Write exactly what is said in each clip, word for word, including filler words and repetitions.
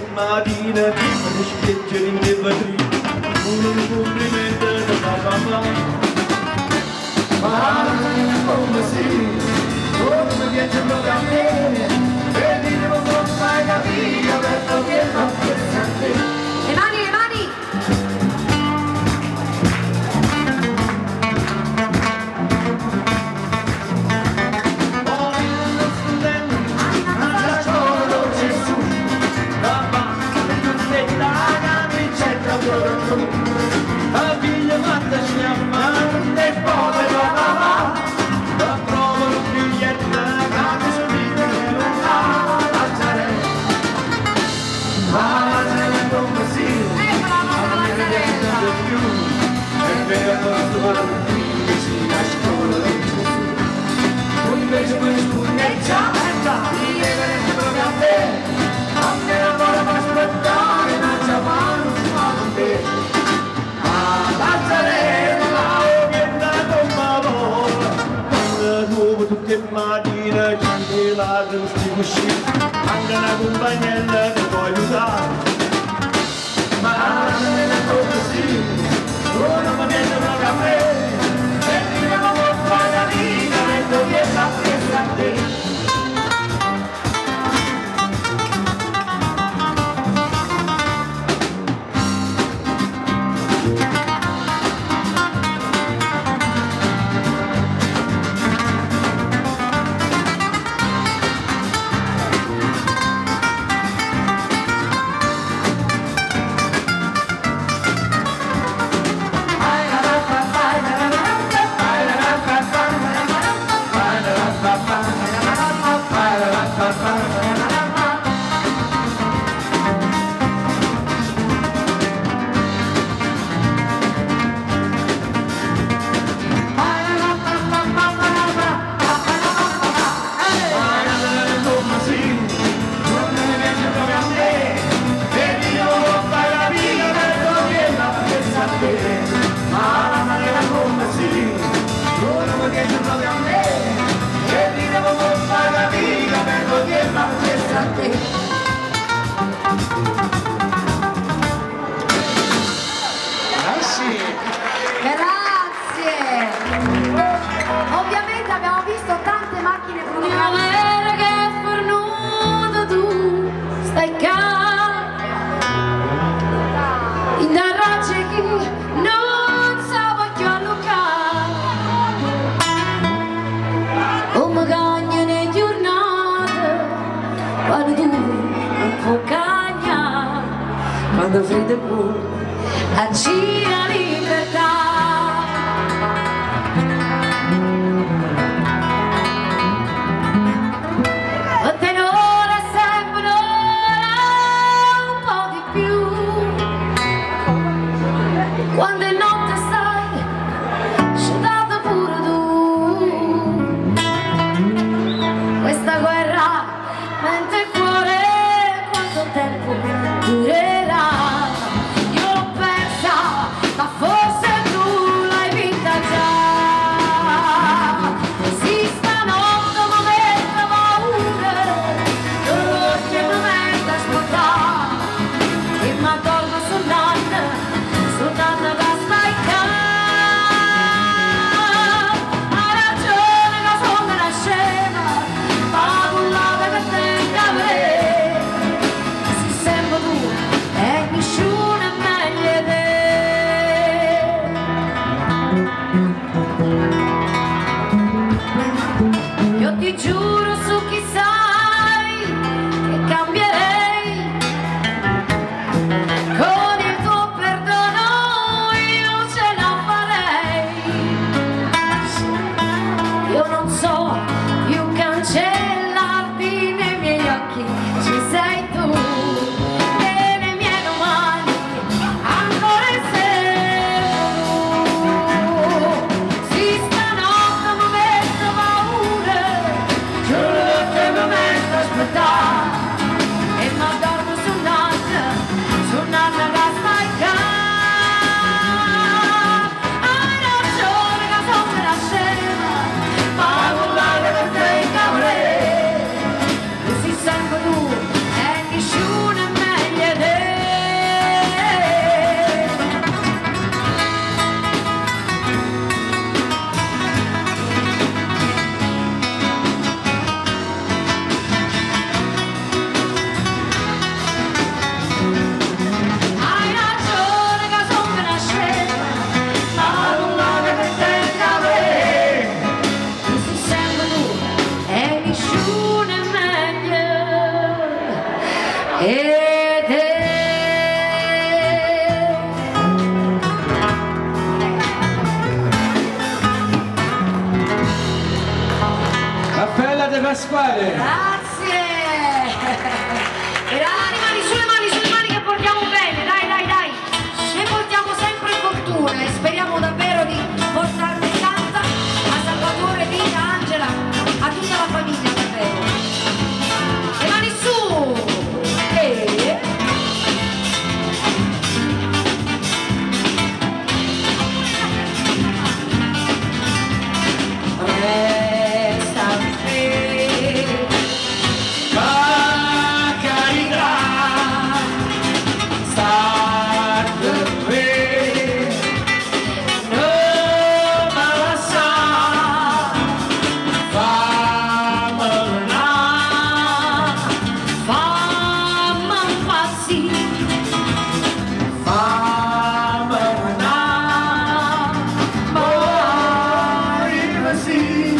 mattina mi specchio in che vetrina un complimento da papà ma come si come piace proprio a me vedi non può mai capire perché non pensa a te le mani le mani la figlia fatta sciammare e poi va va va la trovo un biglietto che mi subito che non ha la zarella ma la zarella come si ma non mi rende più e vero posso partire si a scuola di Gesù invece mi spugneggia mi viene proprio a te a me la vola per aspettare non c'è mano con te tutte mattina ci la giusti così anche una compagnella che puoi usare ma non è così non mi viene proprio a me e ti devo fare la vita e tu vieni a festa a te quando freddo e buio agì la libertà o tenore sempre un'ora un po' di più quando è notte stai sciutato pure tu questa guerra mente e cuore quanto tempo durerà io l'ho persa ma Pasquale. Grazie. E le mani sulle mani, sulle mani che portiamo bene, dai, dai, dai. Ne portiamo sempre fortuna e speriamo davvero di portarvi tanta a Salvatore, Rita, Angela, a tutta la famiglia davvero. Le mani su. E... Resta qui, Ma carità, sta qui, non me la sa, fammela, fammi impazzire, fammela, morire sì.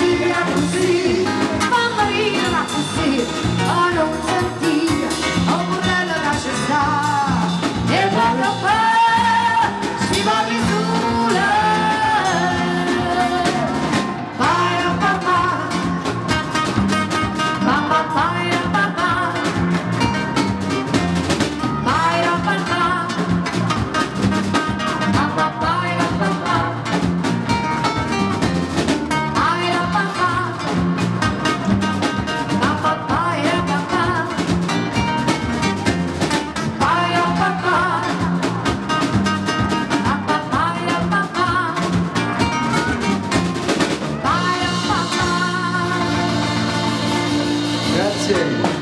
così, era così, mamma mia era così, a non sentire, un bordello da cessare, e quando poi si va di sole, vai a papà, papà, vai a papà, vai a papà, papà, vai a papà. Grazie.